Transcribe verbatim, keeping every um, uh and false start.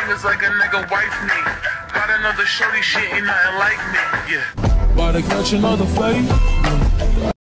niggas like a nigga wife me. Got another shorty, shit ain't nothing like me, yeah. About to catch another fight.